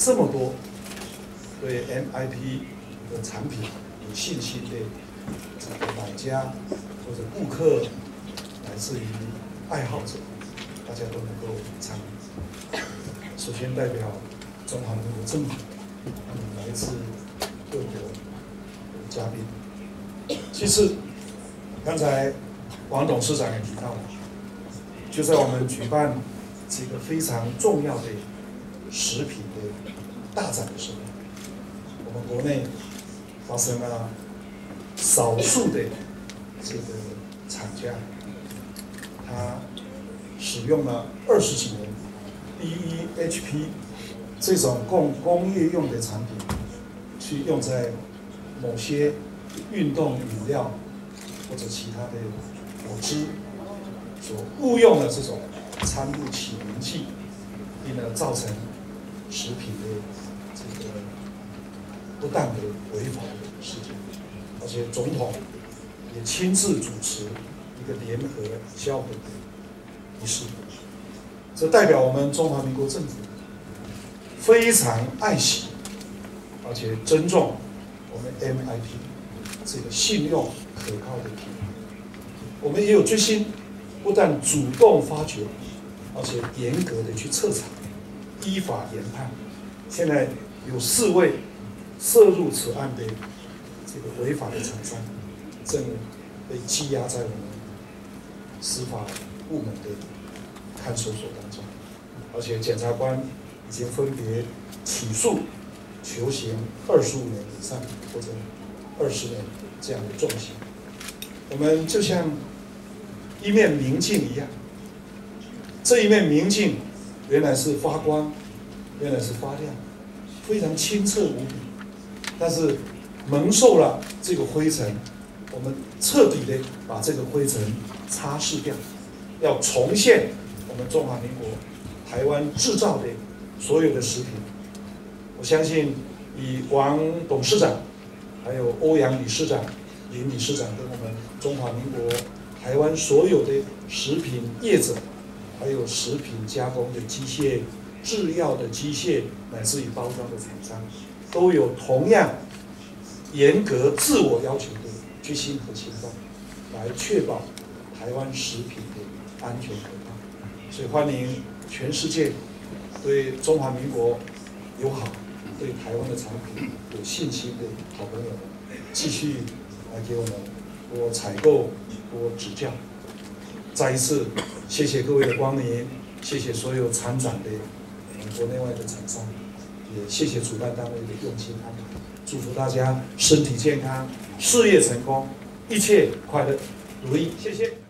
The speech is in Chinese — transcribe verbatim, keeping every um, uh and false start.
这么多对 M I P 的产品有信心的这个买家或者顾客，乃至于爱好者，大家都能够参与。首先代表中华民国政府，来自各国的嘉宾。其次，刚才王董事长也提到了，就在我们举办这个非常重要的食品的大展的时候，我们国内发生了少数的这个厂家，他使用了二十几年 D E H P 这种供工业用的产品，去用在某些运动饮料或者其他的果汁，所误用的这种参入起名剂，因而造成食品的这个不当的违法的事件，而且总统也亲自主持一个联合销毁的仪式，这代表我们中华民国政府非常爱惜，而且尊重我们 M I P 这个信用可靠的品牌。我们也有决心，不但主动发掘，而且严格的去彻查，依法研判。现在有四位涉入此案的这个违法的厂商，正被羁押在我们司法部门的看守所当中，而且检察官已经分别起诉、求刑二十五年以上或者二十年这样的重刑。我们就像一面明镜一样，这一面明镜原来是发光，原来是发亮，非常清澈无比。但是蒙受了这个灰尘，我们彻底的把这个灰尘擦拭掉，要重现我们中华民国台湾制造的所有的食品。我相信以王董事长，还有欧阳理事长、林理事长跟我们中华民国台湾所有的食品业者，还有食品加工的机械、制药的机械，乃至于包装的厂商，都有同样严格自我要求的决心和行动，来确保台湾食品的安全可靠。所以欢迎全世界对中华民国友好、对台湾的产品有信心的好朋友们，继续来给我们多采购、多指教。再一次谢谢各位的光临，谢谢所有参展的我们国内外的厂商，也谢谢主办单位的用心安排。祝福大家身体健康，事业成功，一切快乐如意。谢谢。